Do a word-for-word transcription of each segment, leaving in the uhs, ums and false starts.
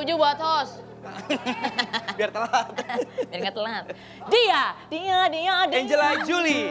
Setuju buat host. Biar telat. Biar nggak telat. Dia, dia, dia, dia. Angela Julie.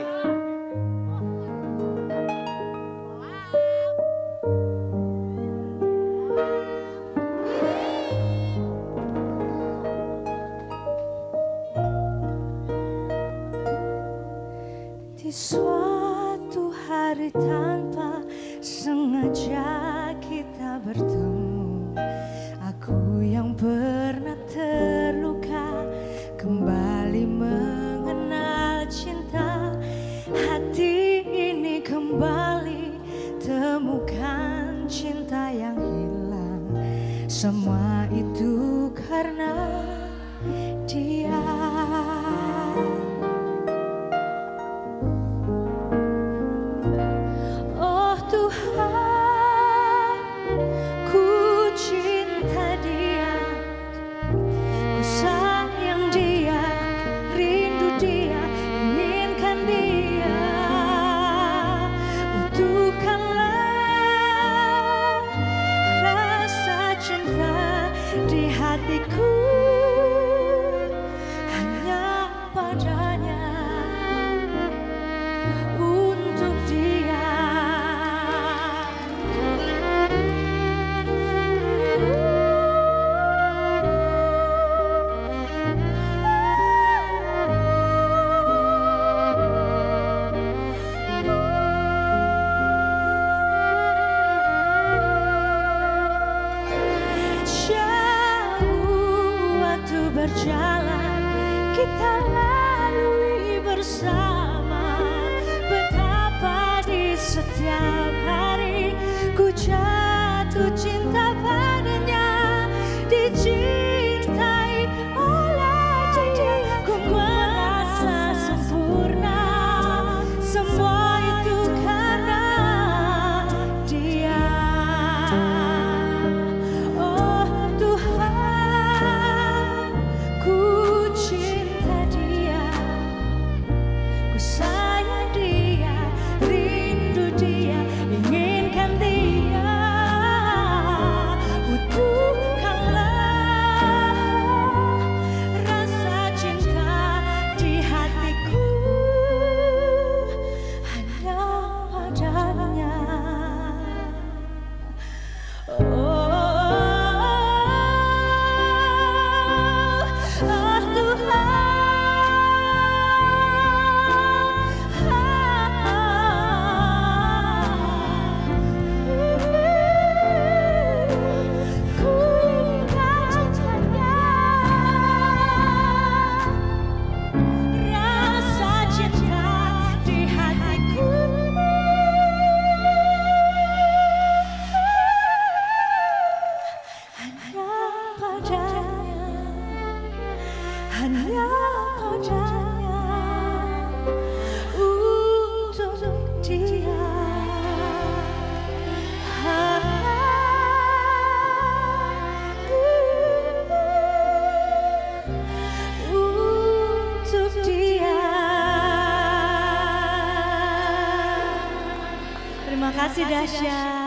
Di suatu hari tanpa sengaja kita bertemu, aku yang pernah terluka kembali mengenal cinta. Hati ini kembali temukan cinta yang hilang. Semua itu karena dia. Di hatiku hanya padanya, untuk dia. Berjalan kita lalui bersama, betapa di setiap hari ku jatuh cinta padanya, dicintai oleh dia, ku merasa sempurna, semua itu karena dia. Oh Tuhan, hanya padanya, untuk dia. Untuk dia. Terima kasih Dasya.